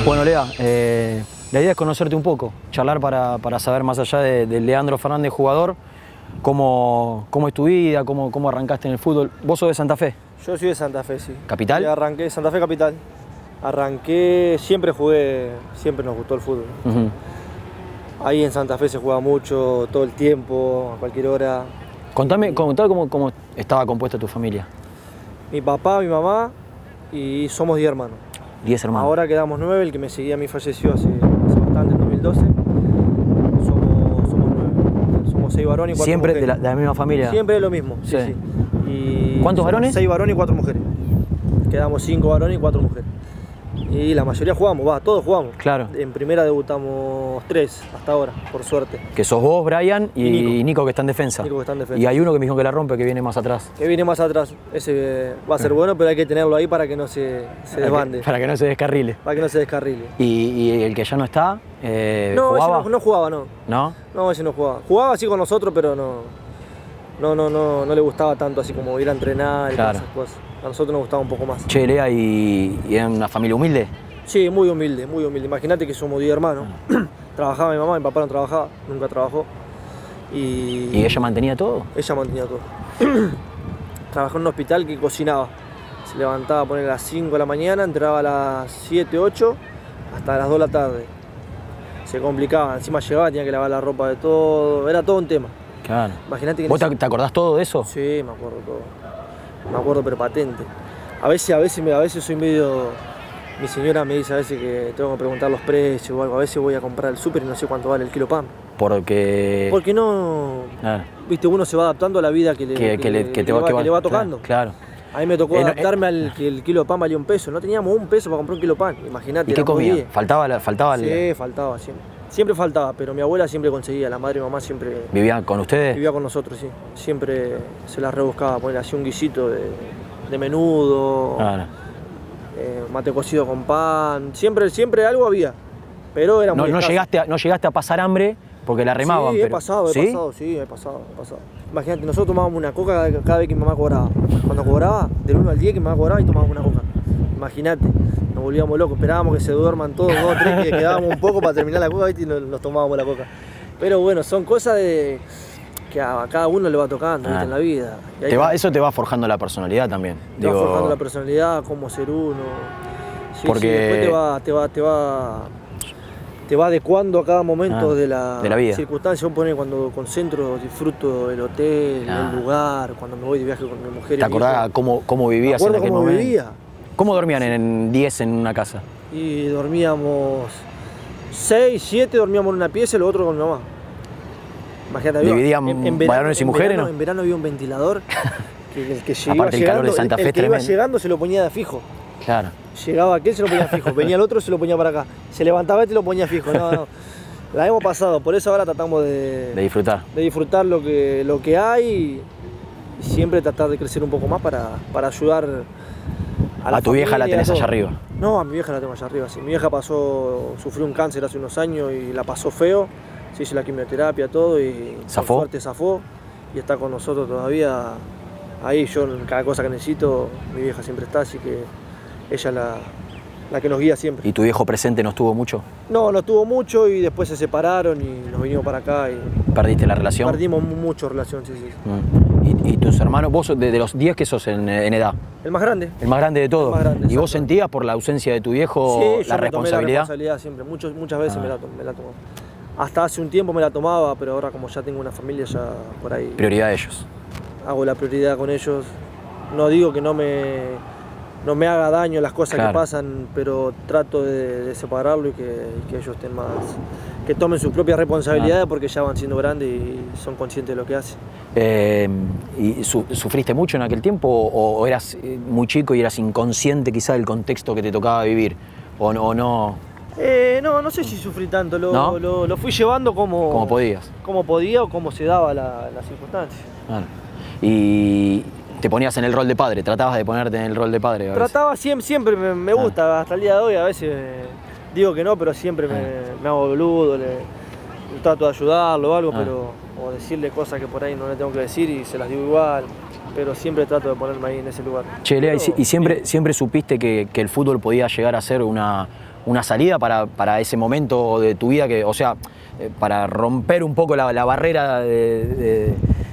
Bueno, Lea, la idea es conocerte un poco, charlar para saber más allá de Leandro Fernández, jugador, cómo es tu vida, cómo arrancaste en el fútbol. ¿Vos sos de Santa Fe? Yo soy de Santa Fe, sí. ¿Capital? Arranqué Santa Fe Capital. Arranqué, siempre jugué, siempre nos gustó el fútbol. Ahí en Santa Fe se juega mucho, todo el tiempo, a cualquier hora. Contame cómo estaba compuesta tu familia. Mi papá, mi mamá y somos 10 hermanos. 10 hermanos. Ahora quedamos 9, el que me seguía a mí falleció hace bastante, en 2012. Somos 9. Somos 6 varones y 4 ¿Siempre mujeres. de la misma familia? Siempre es lo mismo, sí. Y ¿Cuántos varones? 6 varones y 4 mujeres. Quedamos 5 varones y 4 mujeres. Y la mayoría jugamos, todos jugamos. Claro. En primera debutamos 3 hasta ahora, por suerte. Que sos vos, Brian, y Nico que está en defensa. Nico que está en defensa. Y hay uno que me dijo que la rompe, que viene más atrás. Que viene más atrás. Ese va a ser bueno, pero hay que tenerlo ahí para que no se desbande. Para que no se descarrile. Para que no se descarrile. ¿Y el que ya no está? No, ¿jugaba? ese no jugaba, no. ¿No? No, ese no jugaba. Jugaba así con nosotros, pero no le gustaba tanto así como ir a entrenar y todas esas cosas. A nosotros nos gustaba un poco más. Che, Lea, ¿y era una familia humilde? Sí, muy humilde, muy humilde. Imagínate que somos 10 hermanos. Trabajaba mi mamá, mi papá no trabajaba, nunca trabajó. ¿Y ella mantenía todo? Ella mantenía todo. Trabajaba en un hospital que cocinaba. Se levantaba a poner a las 5 de la mañana, entraba a las 7, 8, hasta las 2 de la tarde. Se complicaba, encima llegaba, tenía que lavar la ropa de todo, era todo un tema. Claro. Imagínate que ¿Vos te acordás todo de eso? Sí, me acuerdo todo. Me acuerdo, pero patente. A veces soy medio... Mi señora me dice a veces que tengo que preguntar los precios o algo. A veces voy a comprar el súper y no sé cuánto vale el kilo pan. Porque no... Viste, uno se va adaptando a la vida que le va tocando. Claro. A mí me tocó adaptarme al que el kilo de pan valía $1. No teníamos $1 para comprar un kilo de pan, imagínate. ¿Y qué comía? ¿Faltaba? Sí, faltaba siempre. Siempre faltaba, pero mi abuela siempre conseguía, la madre y mamá siempre... ¿Vivían con ustedes? Vivía con nosotros, sí. Siempre se las rebuscaba, poner así un guisito de menudo, mate cocido con pan, siempre algo había, pero era muy escaso. No llegaste a pasar hambre porque la remaban. Sí, he pasado. Imagínate, nosotros tomábamos una coca cada vez que mi mamá cobraba. Cuando cobraba, del 1 al 10 que mi mamá cobraba y tomábamos una coca. Imagínate. Nos volvíamos locos, esperábamos que se duerman todos, 2 o 3, que quedábamos un poco para terminar la coca y nos tomábamos la coca. Pero bueno, son cosas que a cada uno le va tocando en la vida. Eso te va forjando la personalidad también. Te va forjando la personalidad, cómo ser uno. Sí, porque después te va adecuando a cada momento de la vida. Circunstancia. Yo cuando concentro, disfruto del hotel, el lugar, cuando me voy de viaje con mi mujer. ¿Te acordás cómo vivías en aquel momento? Vivía. ¿Cómo dormían en 10 en una casa? Y dormíamos 6, 7, dormíamos en una pieza y lo otro con mi mamá. Imagínate, ¿dividían varones y mujeres? ¿No? En verano había un ventilador que el que aparte el calor de Santa Fe el que iba llegando se lo ponía de fijo. Claro. Llegaba aquel, se lo ponía fijo, venía el otro, se lo ponía para acá. Se levantaba este y lo ponía fijo. No. La hemos pasado, por eso ahora tratamos de disfrutar. De disfrutar lo que hay y siempre tratar de crecer un poco más para ayudar a tu vieja. La tenés allá arriba. No, a mi vieja la tengo allá arriba, sí. Mi vieja sufrió un cáncer hace unos años y la pasó feo. Se hizo la quimioterapia, todo y por suerte zafó y está con nosotros todavía. Ahí yo en cada cosa que necesito, mi vieja siempre está, así que ella es la que nos guía siempre. ¿Y tu viejo presente no estuvo mucho? No estuvo mucho y después se separaron y nos vinimos para acá. ¿Perdiste la relación? Perdimos mucho relación, sí. ¿Y tus hermanos, vos de los 10 que sos en edad? El más grande. El más grande de todos. ¿Y vos sentías por la ausencia de tu viejo la responsabilidad? Sí, la responsabilidad siempre, muchas veces me la tomó. Hasta hace un tiempo me la tomaba, pero ahora como ya tengo una familia, ya por ahí... Prioridad de ellos. Hago la prioridad con ellos. No digo que no me haga daño las cosas que pasan, pero trato de separarlo y que ellos estén más... Que tomen sus propias responsabilidades porque ya van siendo grandes y son conscientes de lo que hacen. ¿Y sufriste mucho en aquel tiempo o eras muy chico y eras inconsciente quizá del contexto que te tocaba vivir? ¿O no? No sé si sufrí tanto, lo fui llevando como podías. Como podía o como se daba la circunstancia. Claro. Y te ponías en el rol de padre, tratabas de ponerte en el rol de padre. Trataba siempre me gusta, hasta el día de hoy a veces digo que no, pero siempre me hago boludo, trato de ayudarlo o algo, o decirle cosas que por ahí no le tengo que decir y se las digo igual. pero siempre trato de ponerme ahí en ese lugar. Che, Lea, ¿y siempre supiste que el fútbol podía llegar a ser una salida para ese momento de tu vida, o sea, para romper un poco la barrera de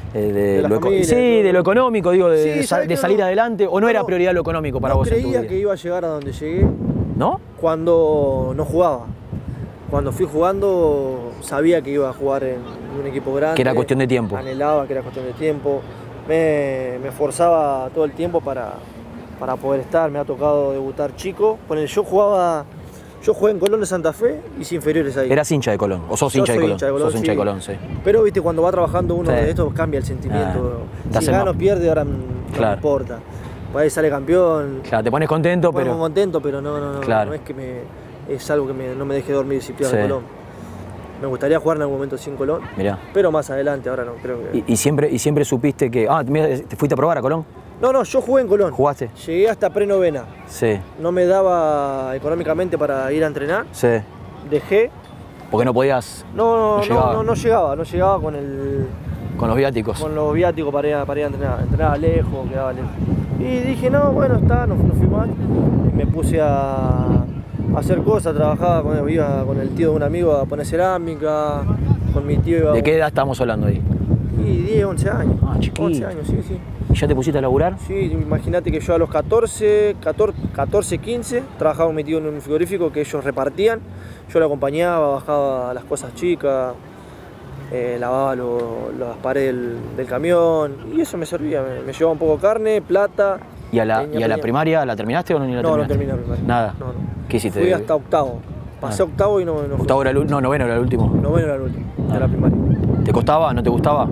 lo económico, digo, de salir adelante, o no era prioridad lo económico para vos en tu vida? Creía que iba a llegar a donde llegué, ¿no? Cuando no jugaba. Cuando fui jugando sabía que iba a jugar en un equipo grande. Que era cuestión de tiempo. Anhelaba que era cuestión de tiempo. Me esforzaba todo el tiempo para poder estar. Me ha tocado debutar chico. Yo jugué en Colón de Santa Fe y hice inferiores ahí. ¿Eras hincha de Colón? ¿O sos hincha de Colón? Sos hincha de Colón, sí. Pero viste, cuando va trabajando uno de estos cambia el sentimiento. Si gana o pierde, ahora no importa. Por ahí sale campeón. Claro, te pones contento, pero... Me contento, pero no es que es algo que no me deje dormir si pierdo Colón. Me gustaría jugar en algún momento sin Colón. Mirá. Pero más adelante, ahora no creo que... ¿Y siempre supiste que... ¿te fuiste a probar a Colón? No, yo jugué en Colón. ¿Jugaste? Llegué hasta pre-novena. Sí. No me daba económicamente para ir a entrenar. Sí. Dejé. ¿Porque no podías? No llegaba con los viáticos. Con los viáticos para ir a entrenar. Entrenaba lejos, quedaba lejos. Y dije, no fui mal. Y me puse a hacer cosas, iba con el tío de un amigo a poner cerámica, con mi tío iba... ¿De qué edad estamos hablando ahí? Y 10, 11 años. Ah, chiquito. 11 años, sí. ¿Y ya te pusiste a laburar? Sí, imagínate que yo a los 14, 15, trabajaba con mi tío en un frigorífico que ellos repartían. Yo lo acompañaba, bajaba las cosas chicas, lavaba las paredes del camión y eso me servía. Me llevaba un poco de carne, plata. ¿Y a la primaria la terminaste o no terminaste? No terminé la primaria. Nada. No. ¿Qué hiciste? Fui hasta octavo. Pasé octavo y no ¿Octavo era noveno era el último? Noveno era el último, de la primaria. ¿Te costaba? ¿No te gustaba?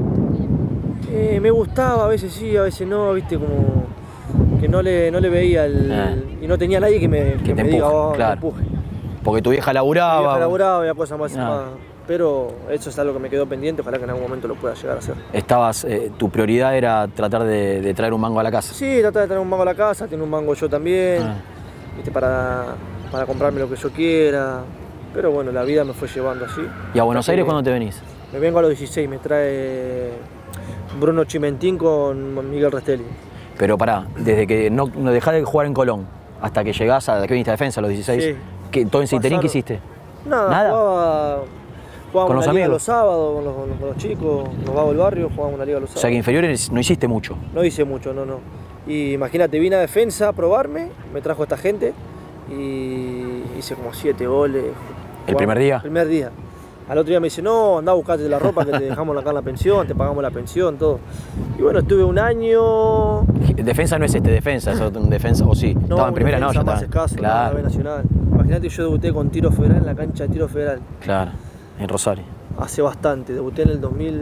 Me gustaba, a veces sí, a veces no, viste, como que no le veía y no tenía nadie que me diga, claro. me empuje. Porque tu vieja laburaba. Había cosas más. Pero eso es algo que me quedó pendiente, ojalá que en algún momento lo pueda llegar a hacer. Tu prioridad era tratar de traer un mango a la casa. Sí, tratar de traer un mango a la casa, tener un mango yo también, viste, para comprarme lo que yo quiera. Pero bueno, la vida me fue llevando así. ¿Y a Buenos Aires cuándo te venís? Me vengo a los 16, me trae Bruno Chimentín con Miguel Restelli. Pero pará, desde que no dejás de jugar en Colón hasta que llegás a que viniste a Defensa a los 16, sí. ¿Todo en Citerín qué hiciste? Nada. Jugábamos ¿Con los amigos? Los sábados, con los chicos, nos vamos al barrio, jugábamos una liga los sábados. O sea que inferiores no hiciste mucho. No hice mucho, no. Y imagínate, vine a Defensa a probarme, me trajo esta gente y hice como 7 goles. ¿El primer día? El primer día. Al otro día me dice, no, andá a buscarte la ropa que te dejamos acá en la pensión, te pagamos la pensión, todo. Y bueno, estuve un año... Defensa no es Defensa, es un Defensa, o sí. No, estaba en primera, no, ya estaba. Más escaso, claro. La B Nacional. Imagínate, yo debuté con Tiro Federal en la cancha de Tiro Federal. Claro, en Rosario. Hace bastante, debuté en el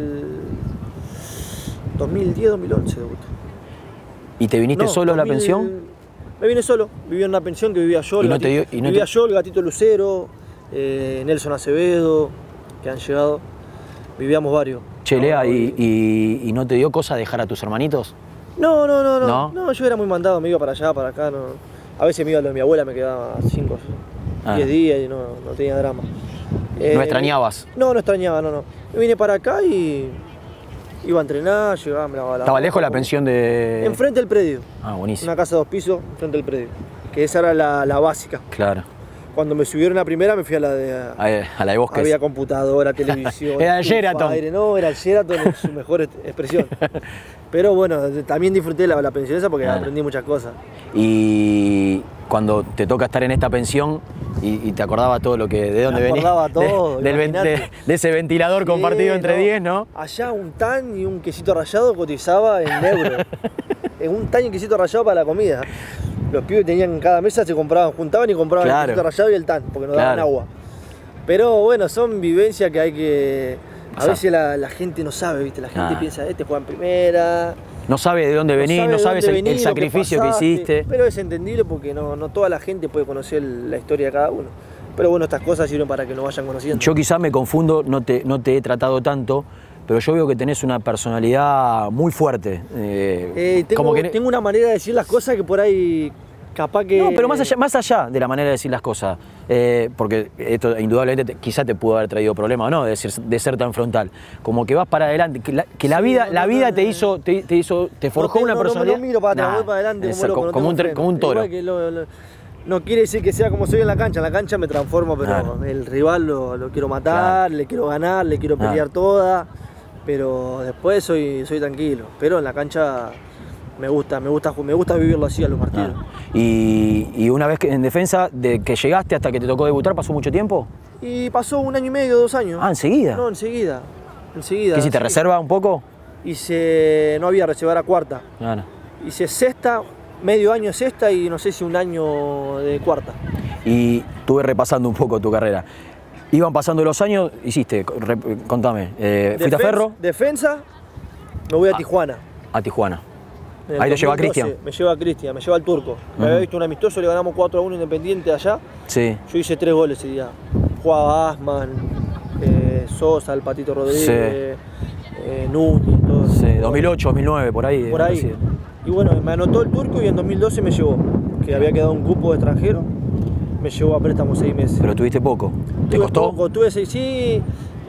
2010, 2011 debuté. ¿Y te viniste solo a la pensión? Me vine solo, vivía en una pensión que vivía yo, yo, el Gatito Lucero, Nelson Acevedo, que han llegado, vivíamos varios. Che, Lea, ¿y no te dio cosa dejar a tus hermanitos? No, yo era muy mandado, me iba para allá, para acá, no. A veces me iba a lo de mi abuela, me quedaba 5, 10 días y no tenía drama. ¿No extrañabas? No extrañaba, no. Me vine para acá y iba a entrenar, llegaba, me lavaba la ¿Estaba lejos la pensión de...? Enfrente del predio. Ah, buenísimo. Una casa de 2 pisos, enfrente del predio. Que esa era la básica. Claro. Cuando me subieron la primera me fui a la de Bosques. Había computadora, televisión. Era el Sheraton. No, era el Sheraton en su mejor expresión. Pero bueno, también disfruté la pensión esa porque aprendí muchas cosas. Y cuando te toca estar en esta pensión y te acordaba todo lo que... ¿De dónde venía? Me acordaba todo. De ese ventilador compartido entre 10, ¿no? Allá un tan y un quesito rallado cotizaba en euros. Un tan y un quesito rallado para la comida. Los pibes tenían en cada mesa, juntaban y compraban el quesito rallado y el tan, porque no daban agua. Pero bueno, son vivencias que hay que... A veces la gente no sabe, ¿viste? La gente piensa, juega en primera... No sabe de dónde venís, no sabes el sacrificio que hiciste. Pero es entendible porque no toda la gente puede conocer la historia de cada uno. Pero bueno, estas cosas sirven para que nos vayan conociendo. Yo quizás me confundo, no te he tratado tanto, pero yo veo que tenés una personalidad muy fuerte. Tengo una manera de decir las cosas que por ahí Capaz que... No, pero más allá de la manera de decir las cosas, porque esto indudablemente quizá te pudo haber traído problemas, ¿no? De ser tan frontal. Como que vas para adelante, que la vida te forjó una personalidad. No miro para atrás, voy para adelante como un toro. No quiere decir que sea como soy en la cancha me transformo, pero claro. El rival lo quiero matar, claro. Le quiero ganar, le quiero pelear toda, pero después soy tranquilo. Pero en la cancha me gusta vivirlo así a los partidos. Y una vez que en defensa, de que llegaste hasta que te tocó debutar, ¿pasó mucho tiempo? Y pasó 1 año y medio, 2 años. Ah, ¿enseguida? No, enseguida. ¿Qué hiciste, reserva un poco? No había reserva, era cuarta. Claro. Hice sexta, medio año sexta y no sé si 1 año de cuarta. Y estuve repasando un poco tu carrera. Iban pasando los años, hiciste, contame, ¿fuiste a Ferro? Defensa, me voy a Tijuana. A Tijuana. Ahí lo lleva Cristian. Me lleva Cristian, me lleva el turco. Me había visto un amistoso, le ganamos 4-1 Independiente allá. Sí. Yo hice 3 goles ese día. Jugaba Asman, Sosa, el Patito Rodríguez, Núñez, todo. Sí, 2008, 2009, por ahí. Por ahí. Y bueno, me anotó el turco y en 2012 me llevó, que había quedado un cupo de extranjero, me llevó a préstamo 6 meses. Pero tuviste poco. ¿Te costó? Tuve 6, sí.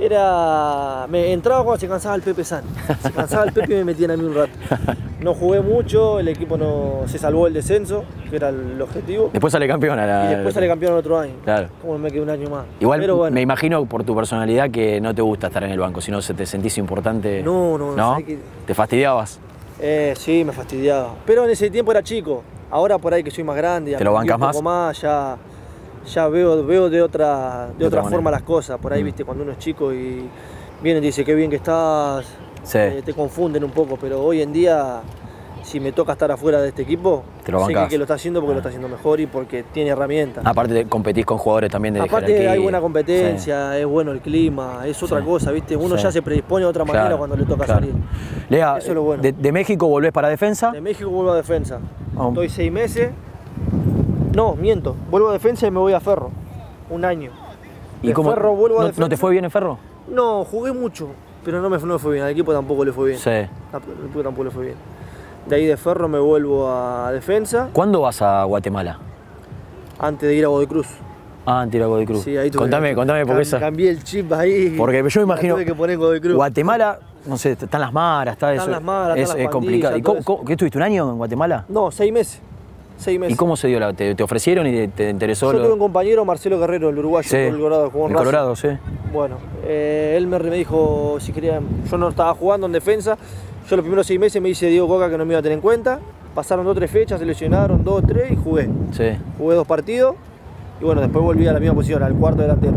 Me entraba cuando se cansaba el Pepe San. Se cansaba el Pepe y me metían a mí un rato. No jugué mucho, el equipo no se salvó el descenso, que era el objetivo. Después sale campeón. Y después sale campeón el otro año. Claro. Como me quedé 1 año más. Igual pero bueno. Me imagino por tu personalidad que no te gusta estar en el banco, sino se te sentís importante. No. ¿Te fastidiabas? Sí, me fastidiaba. Pero en ese tiempo era chico. Ahora por ahí que soy más grande, ¿te lo bancas un poco más? Ya veo de otra forma las cosas. Por ahí, viste, cuando uno es chico y vienen y dice qué bien que estás, sí. Te confunden un poco, pero hoy en día, si me toca estar afuera de este equipo, sé que lo está haciendo porque lo está haciendo mejor y porque tiene herramientas. Aparte competís con jugadores también de Aparte hay buena competencia, es bueno el clima, es otra cosa, viste, uno ya se predispone de otra manera cuando le toca salir. Lea, eso es lo bueno. De México volvés para defensa. De México vuelvo a defensa. Estoy 6 meses. No, miento. Vuelvo a defensa y me voy a Ferro. 1 año. ¿Y cómo? Ferro vuelvo a defensa. ¿No te fue bien en Ferro? No, jugué mucho, pero no me fue bien. Al equipo tampoco le fue bien. Sí. Al equipo tampoco le fue bien. De ahí de Ferro me vuelvo a defensa. ¿Cuándo vas a Guatemala? Antes de ir a Godoy Cruz. Ah, antes de ir a Godoy Cruz. Sí, ahí contame porque esa. Cambié el chip ahí. Porque yo me imagino. Tuve que poner Godoy Cruz. Guatemala, no sé, están las maras, están las maras, es complicado. ¿Y qué estuviste, 1 año en Guatemala? No, 6 meses. 6 meses. ¿Y cómo se dio? ¿Te ofrecieron y te interesó? Yo tuve un compañero, Marcelo Guerrero, el uruguayo, sí. El Colorado, jugó en Colorado, sí. Bueno, él me dijo si quería. Yo no estaba jugando en defensa. Yo los primeros 6 meses me dice Diego Coca que no me iba a tener en cuenta. Pasaron 2 o 3 fechas, se lesionaron 2 o 3 y jugué. Sí. Jugué 2 partidos y bueno, después volví a la misma posición, al cuarto delantero.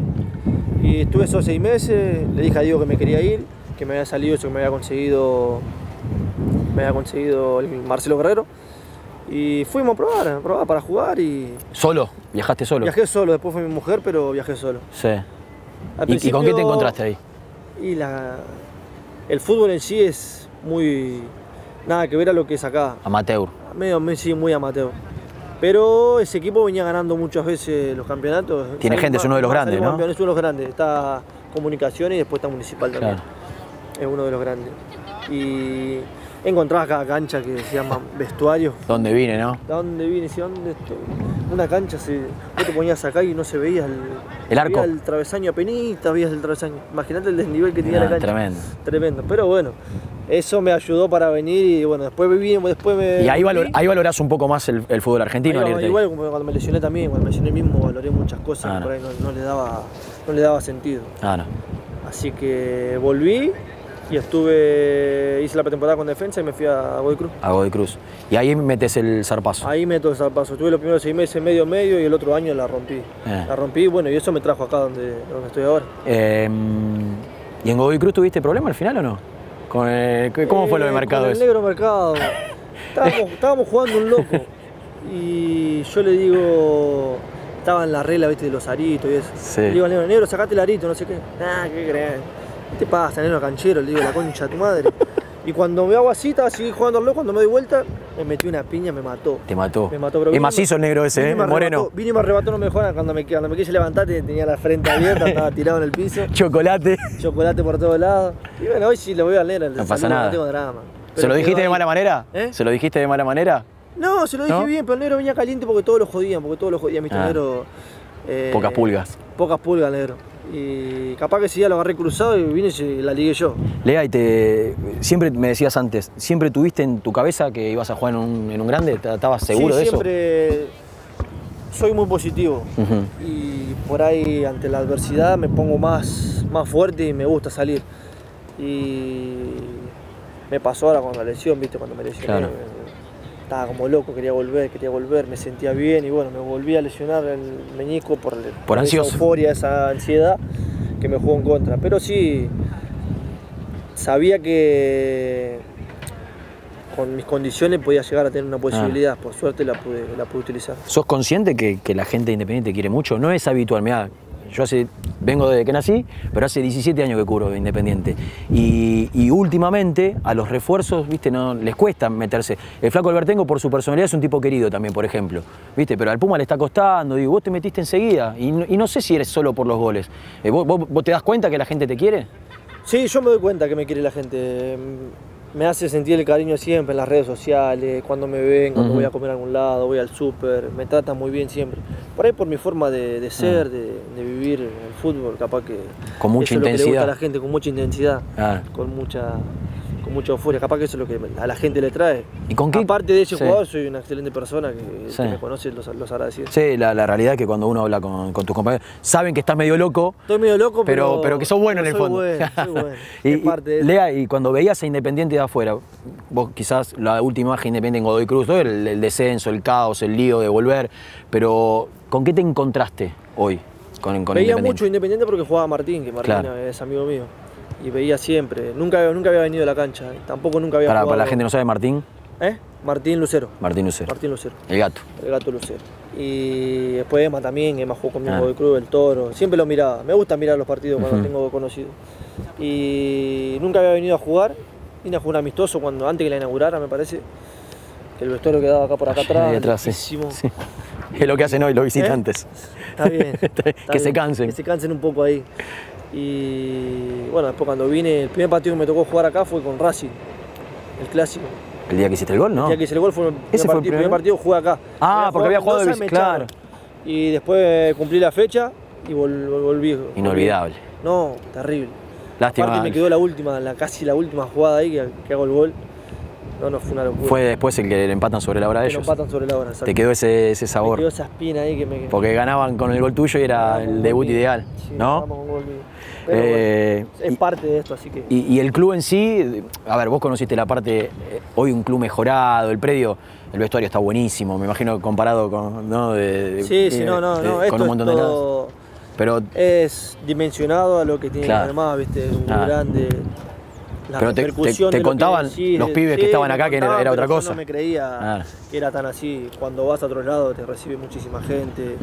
Y estuve esos 6 meses, le dije a Diego que me quería ir, que me había salido eso que me había conseguido el Marcelo Guerrero. Y fuimos a probar para jugar y... ¿Solo? ¿Viajaste solo? Viajé solo, después fue mi mujer, pero viajé solo. Sí. ¿Y con qué te encontraste ahí? Y el fútbol en sí es muy... Nada que ver a lo que es acá. Amateur. Sí, muy amateur. Pero ese equipo venía ganando muchas veces los campeonatos. Tiene gente, es uno de los grandes, ¿no? Es uno de los grandes. Está Comunicaciones y después está Municipal también. Claro. Es uno de los grandes. Y encontrabas cada cancha que se llama vestuario. ¿Dónde vine, no? ¿Dónde vine? Sí, ¿dónde estoy? Una cancha, vos te ponías acá y no se veía el arco. Veía el travesaño apenita, veías el travesaño. Imagínate el desnivel que tenía la cancha. Tremendo. Tremendo. Pero bueno, eso me ayudó para venir y bueno, después Y ahí valorás un poco más el fútbol argentino. Igual cuando me lesioné también, cuando me lesioné mismo valoré muchas cosas que por ahí no le daba sentido. No. Así que volví y hice la pretemporada con defensa y me fui a Godoy Cruz. A Godoy Cruz. Y ahí metes el zarpazo. Ahí meto el zarpazo. Tuve los primeros 6 meses medio y el otro año la rompí. La rompí, bueno, y eso me trajo acá donde estoy ahora. ¿Y en Godoy Cruz tuviste problema al final o no? ¿Cómo fue lo de Mercado? Con el negro Mercado. Estábamos jugando un loco. Y yo le digo... Estaba en la regla, viste, de los aritos y eso. Sí. Le digo al negro, sacate el arito, no sé qué. ¿Qué crees? ¿Qué te pasa, negro canchero? Le digo, la concha de tu madre. Y cuando me hago así, seguí jugando al loco, cuando me doy vuelta, me metí una piña, me mató. Te mató. Me mató, pero es macizo el negro ese, moreno. Vine y me arrebató, no me jodan. Cuando me quise levantar, tenía la frente abierta, estaba tirado en el piso. Chocolate por todos lados. Y bueno, hoy sí lo voy a leer. No pasa nada. No tengo drama. ¿Se lo dijiste de mala manera? ¿Se lo dijiste de mala manera? No, se lo dije bien, pero el negro venía caliente porque todos lo jodían, mi negro. Pocas pulgas. Pocas pulgas, negro. Y capaz que ese día lo agarré cruzado y vine y la ligué yo. Lea, y siempre me decías antes, ¿siempre tuviste en tu cabeza que ibas a jugar en un grande? ¿Estabas seguro de eso? Siempre soy muy positivo. Y por ahí ante la adversidad me pongo más fuerte y me gusta salir. Y me pasó ahora con la lesión, ¿viste? Cuando me lesioné. Claro. Estaba como loco, quería volver, me sentía bien y bueno, me volví a lesionar el meñisco por esa euforia, esa ansiedad que me jugó en contra. Pero sí, sabía que con mis condiciones podía llegar a tener una posibilidad, por suerte la pude utilizar. ¿Sos consciente que la gente de Independiente quiere mucho? No es habitual, mirá, yo vengo desde que nací, pero hace 17 años que cubro de Independiente. Y últimamente a los refuerzos, viste, no les cuesta meterse. El Flaco Albertengo por su personalidad es un tipo querido también, por ejemplo. Viste, pero al Puma le está costando, digo, vos te metiste enseguida. Y no sé si eres solo por los goles. ¿Vos te das cuenta que la gente te quiere? Sí, yo me doy cuenta que me quiere la gente. Me hace sentir el cariño siempre en las redes sociales, cuando me ven, cuando voy a comer a algún lado, voy al súper, me tratan muy bien siempre. Por ahí por mi forma de ser, de vivir el fútbol, capaz que con mucha intensidad. Eso es lo que le gusta a la gente, con mucha intensidad, con mucha euforia, capaz que eso es lo que a la gente le trae. ¿Y con qué? Aparte de ese jugador, soy una excelente persona que me conoce, los agradecido. Sí, la realidad es que cuando uno habla con tus compañeros, saben que estás medio loco. Estoy medio loco, pero que sos bueno en el fondo. Soy bueno. Lea, y cuando veías a Independiente de afuera, vos quizás la última imagen Independiente en Godoy Cruz, ¿no? el descenso, el caos, el lío de volver, pero ¿con qué te encontraste hoy con Veía mucho Independiente porque jugaba Martín, que Martín es amigo mío. Y veía siempre, nunca había venido a la cancha, tampoco nunca había jugado. Para la gente que no sabe, Martín. Martín Lucero. Martín Lucero. Martín Lucero. El gato. El gato Lucero. Y después Emma también, Emma jugó conmigo en Godoy Cruz, el Toro. Siempre lo miraba, me gusta mirar los partidos cuando tengo conocido. Y nunca había venido a jugar, vine a jugar un amistoso antes que la inaugurara, me parece. El vestuario quedaba acá por acá atrás. Sí. Es lo que hacen hoy los visitantes. Está bien. Que se cansen. Que se cansen un poco ahí. Y bueno, después cuando vine, el primer partido que me tocó jugar acá fue con Racing, el clásico. ¿El día que hiciste el gol, no? El día que hice el gol fue el primer partido que jugué acá. Porque había jugado de claro. Y después cumplí la fecha y volví. Inolvidable. No, terrible. Lástima. Aparte me quedó casi la última jugada ahí que hago el gol. No, fue una locura. Fue después el que le empatan sobre la hora a ellos. Le empatan sobre la hora, exacto. Te quedó ese sabor. Me quedó esa espina ahí que me... Porque ganaban con el gol tuyo y era el debut ideal, sí, ¿no? Con gol mío. Pero bueno, es parte de esto, así que... Y el club en sí, a ver, vos conociste la parte, hoy un club mejorado, el predio, el vestuario está buenísimo, me imagino comparado con, ¿no? Con un montón de lados. Pero es dimensionado a lo que tiene además, viste, es un grande. Pero te contaban los pibes que estaban acá que era otra cosa. Yo no me creía que era tan así. Cuando vas a otro lado te recibe muchísima gente.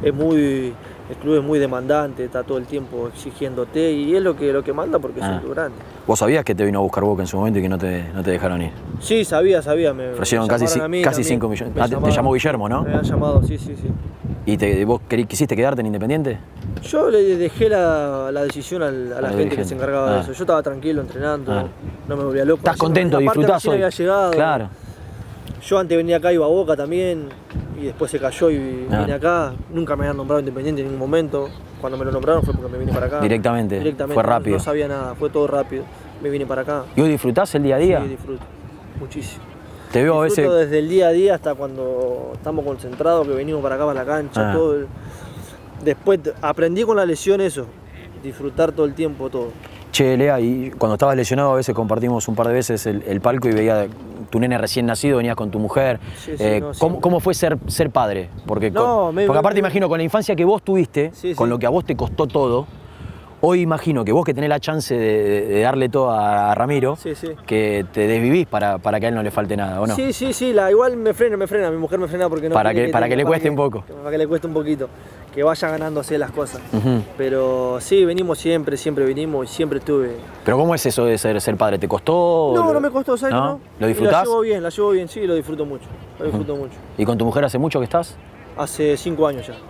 El club es muy demandante, está todo el tiempo exigiéndote y es lo que manda porque es un club grande. ¿Vos sabías que te vino a buscar Boca en su momento y que no te dejaron ir? Sí, sabía. Me ofrecieron casi 5 millones. Te llamó Guillermo, ¿no? Me han llamado, sí. ¿Y vos quisiste quedarte en Independiente? Yo le dejé la decisión a la gente que se encargaba de eso. Yo estaba tranquilo entrenando, no me volvía loco. ¿Estás contento? ¿Disfrutás hoy? Había llegado. Claro. Yo antes venía acá, iba a Boca también, y después se cayó y vine acá. Nunca me habían nombrado Independiente en ningún momento. Cuando me lo nombraron fue porque me vine para acá. Directamente. Fue rápido. No sabía nada, fue todo rápido. Me vine para acá. ¿Y hoy disfrutás el día a día? Sí, disfruto. Muchísimo. Te veo a veces... desde el día a día hasta cuando estamos concentrados, que venimos para acá, para la cancha, todo. Después aprendí con la lesión eso, disfrutar todo el tiempo, todo. Che, Lea, y cuando estabas lesionado a veces compartimos un par de veces el palco y veía tu nene recién nacido, venías con tu mujer. ¿Cómo fue ser padre? Porque aparte imagino con la infancia que vos tuviste, con lo que a vos te costó todo, hoy imagino que vos que tenés la chance de darle todo a Ramiro, que te desvivís para que a él no le falte nada, ¿o no? Sí, igual me frena, mi mujer me frena porque no... Para que le cueste un poco. Para que le cueste un poquito, que vaya ganándose las cosas. Pero sí, venimos siempre venimos y siempre estuve... ¿Pero cómo es eso de ser padre? ¿Te costó? No me costó, ¿sabes? ¿No? ¿Lo disfrutás? La llevo bien, sí, lo disfruto mucho, mucho. ¿Y con tu mujer hace mucho que estás? Hace 5 años ya.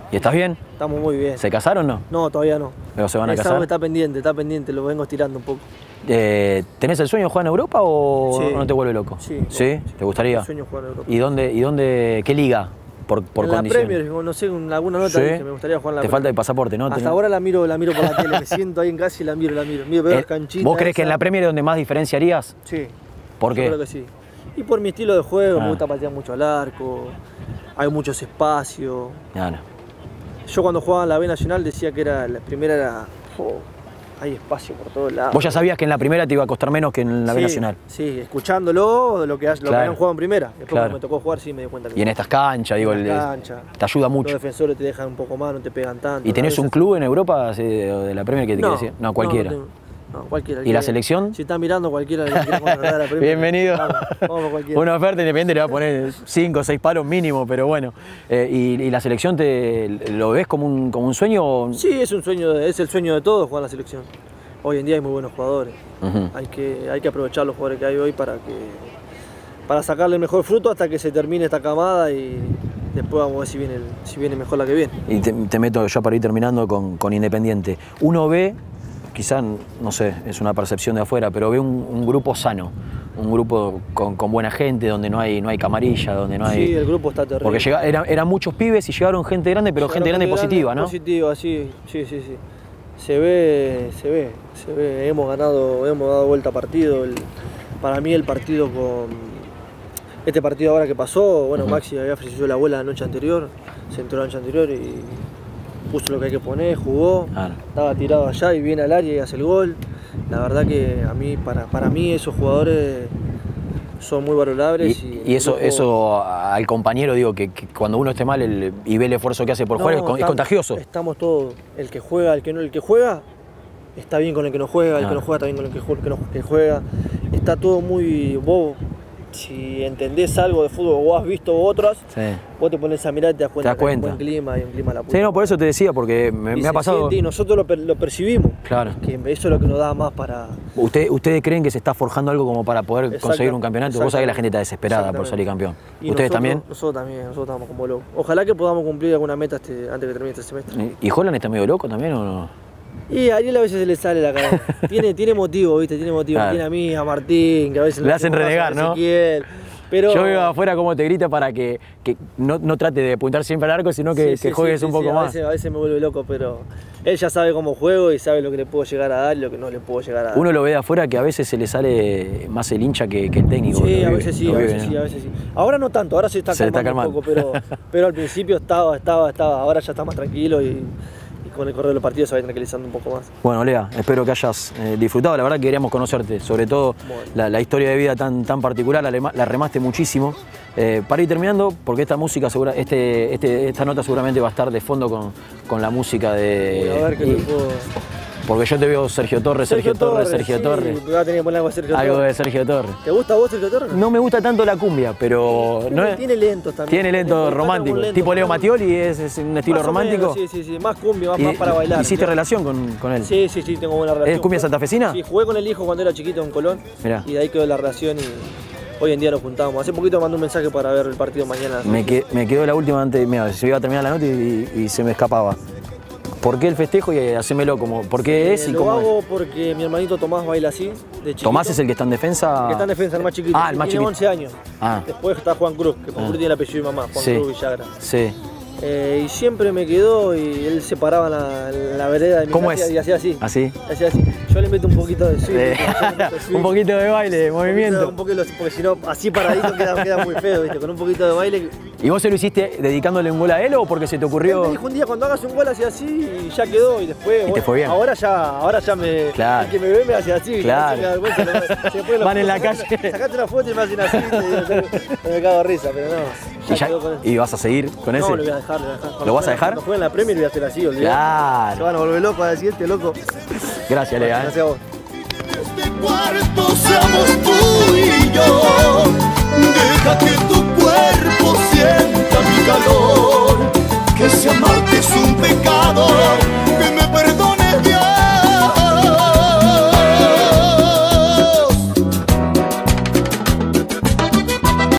¿Y estás bien? Estamos muy bien. ¿Se casaron o no? No, todavía no. ¿Pero se van a Es casar? algo que está pendiente, lo vengo estirando un poco. ¿Tenés el sueño de jugar en Europa o Sí. no te vuelve loco? Sí. ¿Sí? ¿Te gustaría? El sueño de jugar en Europa. ¿Y dónde, qué liga? Por en condición. la Premier, no sé, en alguna nota ¿Sí? dije, me gustaría jugar en la Te Premier. falta el pasaporte, ¿no? Hasta ahora la miro por la tele, me siento ahí en casa y la miro. Veo las canchitas. ¿Vos crees que en la Premier es donde más diferenciarías? Sí. ¿Por Yo qué? creo que sí. Y por mi estilo de juego, me Ah. gusta patear mucho al arco, hay muchos espacios. No. Yo cuando jugaba en la B Nacional decía que la primera era... hay espacio por todos lados. Vos ya sabías que en la primera te iba a costar menos que en la B Sí, Nacional. Sí, escuchándolo, lo que habían jugado en primera. Después Claro. cuando me tocó jugar sí me di cuenta que Y en estas canchas, digo, en la cancha, te ayuda los mucho. defensores te dejan un poco más, no te pegan tanto. ¿Y tenés a un veces- club en Europa de la Premier que te quiere decir? No, cualquiera. No, cualquiera. ¿Y la selección? Si está mirando cualquiera que quiera contratar a la Premier. Bienvenido. Vamos cualquiera. Una oferta independiente le va a poner 5 o 6 palos mínimo, pero bueno. ¿Y la selección lo ves como un sueño? Sí, es el sueño de todos jugar en la selección. Hoy en día hay muy buenos jugadores. Ujú. Hay que aprovechar los jugadores que hay hoy para sacarle el mejor fruto hasta que se termine esta camada y después vamos a ver si viene mejor la que viene. Y te meto ya para ir terminando con Independiente. Uno ve, quizás, no sé, es una percepción de afuera, pero ve un grupo sano, un grupo con buena gente, donde no hay camarilla, donde no hay... Sí, el grupo está terrible. Porque eran muchos pibes y llegaron gente grande, pero gente grande positiva, ¿no? Positiva, sí. Se ve. Hemos dado vuelta a partido. Para mí el partido este partido ahora que pasó, bueno, Maxi había ofrecido la bola la noche anterior, se entró la noche anterior y puso lo que hay que poner, jugó, Claro. estaba tirado allá y viene al área y hace el gol. La verdad que para mí esos jugadores son muy valorables. Y eso al compañero, digo, que cuando uno esté mal y ve el esfuerzo que hace por jugar, es contagioso. Estamos todos, el que juega, el que juega, está bien con el que no juega, el que no juega está bien con el que juega. Está todo muy... Vos, si entendés algo de fútbol o has visto otras, Sí. vos te pones a mirar y te das cuenta, que hay un buen clima y un clima a la puta. Sí, no, por eso te decía, porque me ha pasado... Siente y nosotros lo percibimos. Claro. Que eso es lo que nos da más para... ¿Ustedes creen que se está forjando algo como para poder conseguir un campeonato? Vos sabés que la gente está desesperada por salir campeón. Y ¿Ustedes también? Nosotros estamos como locos. Ojalá que podamos cumplir alguna meta antes que termine este semestre. ¿Y Holland está medio loco también o no? Y a Ariel a veces se le sale la cara. Tiene motivo, ¿viste? Tiene motivo. Claro. Tiene a mí, a Martín, que a veces Le hacen renegar, ¿no? Ezequiel, pero... Yo veo afuera cómo te grita para que no trate de apuntar siempre al arco, sino que juegues un poco más. A veces me vuelve loco, pero él ya sabe cómo juego y sabe lo que le puedo llegar a dar y lo que no le puedo llegar a dar. Uno lo ve de afuera que a veces se le sale más el hincha que el técnico. Sí, a veces sí. Ahora no tanto, ahora se está calmando un poco, pero al principio estaba, ahora ya está más tranquilo y con el correr de los partidos se va tranquilizando un poco más. Bueno, Lea, espero que hayas disfrutado. La verdad que queríamos conocerte, sobre todo la historia de vida tan particular, la remaste muchísimo. Para ir terminando, porque esta música, esta nota seguramente va a estar de fondo con la música de... Voy a ver qué te puedo... Porque yo te veo Sergio Torres. Sí, voy a tener que poner algo de Sergio Torres. Algo de Sergio Torres. ¿Te gusta a vos Sergio Torres? No me gusta tanto la cumbia, pero... Tiene lentos también. Tiene lento romántico. Tipo Leo Mattioli, es un estilo romántico. Menos, sí, más cumbia, más para bailar. ¿Hiciste relación con él? Sí, tengo buena relación. ¿Es cumbia santafesina? Sí, jugué con el hijo cuando era chiquito en Colón. Mirá. Y de ahí quedó la relación y hoy en día nos juntamos. Hace poquito mandé un mensaje para ver el partido mañana. Me quedó la última antes, mira, se iba a terminar la nota y se me escapaba. ¿Por qué el festejo y hacémelo como? ¿Por qué es y lo cómo hago es? porque mi hermanito Tomás baila así, de chiquito. ¿Tomás es el que está en defensa? El que está en defensa, el más chiquito. Ah, el más tiene chiquito. 11 años. Ah. Después está Juan Cruz, que Juan Cruz tiene el apellido de mamá, Juan Cruz Villagra. Sí. Y siempre me quedó y él se paraba en la vereda de mi ¿Cómo casa es? y hacía así. ¿Así? Hacía así. Yo le meto un poquito de swing. Un poquito de baile, de movimiento. Porque si no, así paradito queda muy feo, ¿viste? Con un poquito de baile. ¿Y vos se lo hiciste dedicándole un gol a él o porque se te ocurrió? Él me dijo un día cuando hagas un gol hacía así y ya quedó y después. ¿Y te fue bien? Ahora ya me. Claro. El que me ve me hace así. Claro. Van en la calle. Sacate una foto y me hacen así. Me cago de risa, pero no. ¿Y vas a seguir con ese? No, lo voy a dejar. ¿Lo vas a dejar? Cuando juegue en la Premier voy a hacer así, olvidate. Claro. Se van a volver locos a decir este loco. Gracias, Lea. Gracias a vos. Este cuarto seamos tú y yo. Deja que tu cuerpo sienta mi calor, que se ama